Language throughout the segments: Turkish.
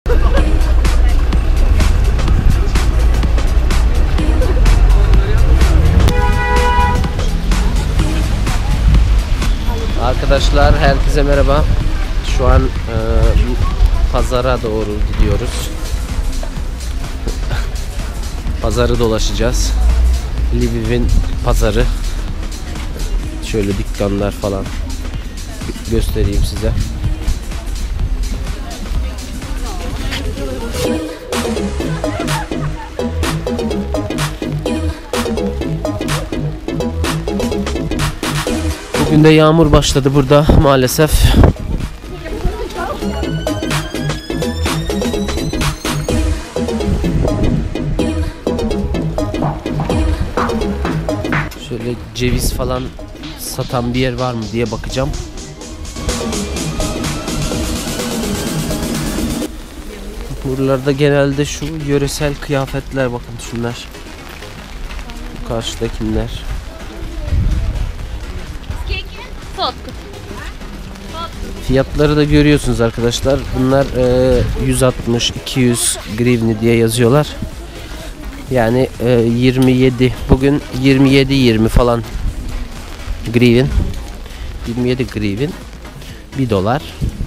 Arkadaşlar herkese merhaba. Şu an pazara doğru gidiyoruz. Pazarı dolaşacağız. Lviv'in pazarı. Şöyle dükkanlar falan göstereyim size. Bugün de yağmur başladı burada maalesef. Şöyle ceviz falan satan bir yer var mı diye bakacağım. Buralarda genelde şu yöresel kıyafetler, bakın şunlar. Karşıdakiler. Fiyatları da görüyorsunuz arkadaşlar. Bunlar 160-200 grivni diye yazıyorlar. Yani 27, bugün 27-20 falan grivin. 27 grivin 1 dolar.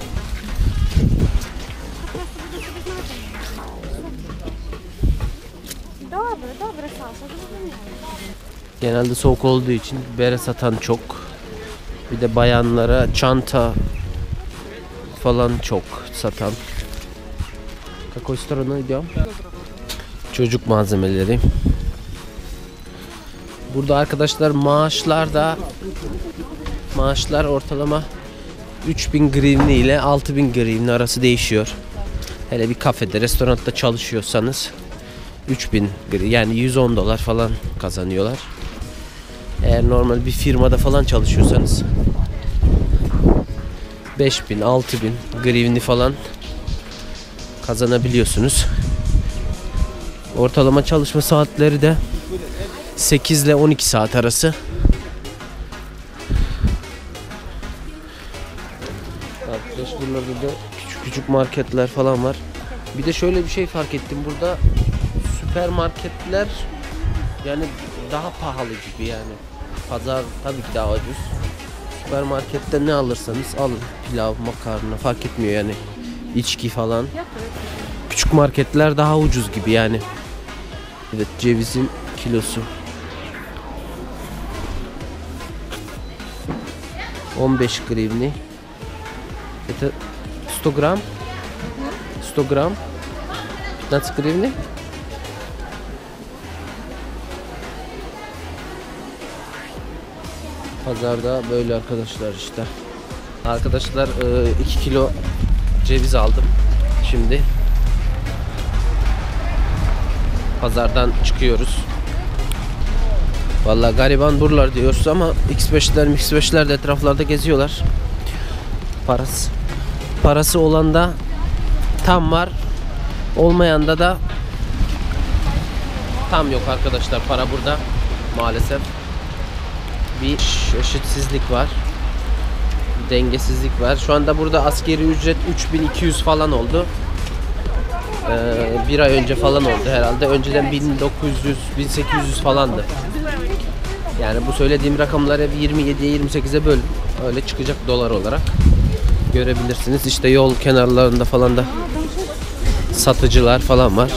Genelde soğuk olduğu için bere satan çok. Bir de bayanlara çanta falan çok satan. Какой стороной идем? Çocuk malzemeleri. Burada arkadaşlar maaşlar ortalama 3000 grivni ile 6000 grivni arası değişiyor. Hele bir kafede, restoranda çalışıyorsanız 3000 yani 110 dolar falan kazanıyorlar. Eğer normal bir firmada falan çalışıyorsanız 5000, 6000 grivni falan kazanabiliyorsunuz. Ortalama çalışma saatleri de 8 ile 12 saat arası. Arkadaşlar burada küçük marketler falan var. Bir de şöyle bir şey fark ettim burada, süpermarketler yani daha pahalı gibi yani. Pazar tabii ki daha ucuz. Süpermarkette ne alırsanız alın, pilav, makarna fark etmiyor yani. İçki falan. Küçük marketler daha ucuz gibi yani. Evet, cevizin kilosu 15 grivni. Это 100 грамм. 100 грамм 15 гривни. Pazarda böyle arkadaşlar işte. Arkadaşlar 2 kilo ceviz aldım. Şimdi pazardan çıkıyoruz. Vallahi gariban buralar diyoruz ama X5'ler de etraflarda geziyorlar. Parası olan da tam var. Olmayanda da tam yok arkadaşlar, para burada maalesef. Bir eşitsizlik var. Bir dengesizlik var. Şu anda burada askeri ücret 3200 falan oldu. Bir ay önce falan oldu herhalde. Önceden 1900, 1800 falandı. Yani bu söylediğim rakamları 27'ye 28'e bölün. Öyle çıkacak dolar olarak. Görebilirsiniz. İşte yol kenarlarında falan da satıcılar falan var.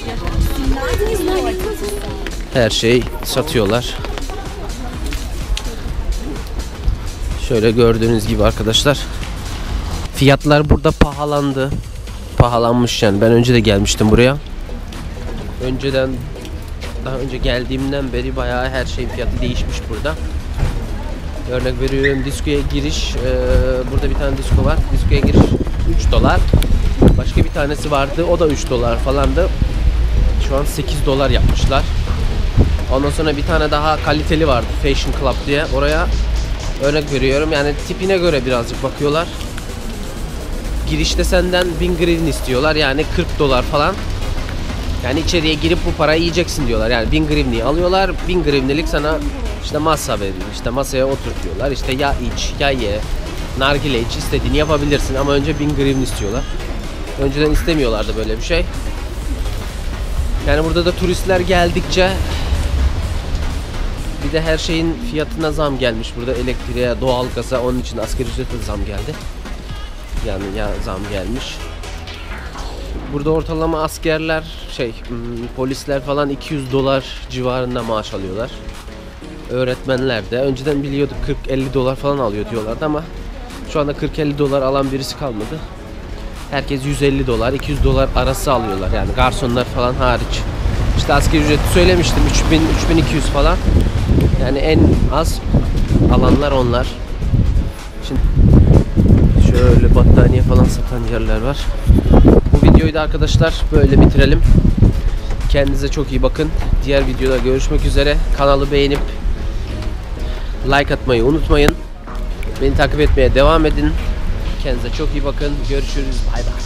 Her şeyi satıyorlar. Şöyle gördüğünüz gibi arkadaşlar. Fiyatlar burada pahalandı. Pahalanmış yani. Ben önce de gelmiştim buraya. Daha önce geldiğimden beri bayağı her şeyin fiyatı değişmiş burada. Örnek veriyorum, diskoya giriş. Burada bir tane disko var. Diskoya giriş 3 dolar. Başka bir tanesi vardı. O da 3 dolar falandı. Şu an 8 dolar yapmışlar. Ondan sonra bir tane daha kaliteli vardı. Fashion Club diye. Oraya örnek veriyorum. Yani tipine göre birazcık bakıyorlar. Girişte senden 1000 grivni istiyorlar. Yani 40 dolar falan. Yani içeriye girip bu parayı yiyeceksin diyorlar. Yani 1000 grivni alıyorlar. 1000 grivnilik sana işte masa veriyor. İşte masaya oturtuyorlar. İşte ya iç ya ye. Nargile iç, istediğini yapabilirsin ama önce 1000 grivni istiyorlar. Önceden istemiyorlardı böyle bir şey. Yani burada da turistler geldikçe bir de her şeyin fiyatına zam gelmiş. Burada elektriğe, doğalgaza, onun için asgari ücrete zam geldi. Yani ya zam gelmiş. Burada ortalama askerler, polisler falan 200 dolar civarında maaş alıyorlar. Öğretmenler de önceden biliyorduk 40-50 dolar falan alıyor diyorlardı ama şu anda 40-50 dolar alan birisi kalmadı. Herkes 150 dolar, 200 dolar arası alıyorlar. Yani garsonlar falan hariç. İşte asgari ücreti söylemiştim 3000-3200 falan. Yani en az alanlar onlar. Şimdi şöyle battaniye falan satan yerler var. Bu videoyu da arkadaşlar böyle bitirelim. Kendinize çok iyi bakın. Diğer videoda görüşmek üzere. Kanalı beğenip like atmayı unutmayın. Beni takip etmeye devam edin. Kendinize çok iyi bakın. Görüşürüz. Bay bay.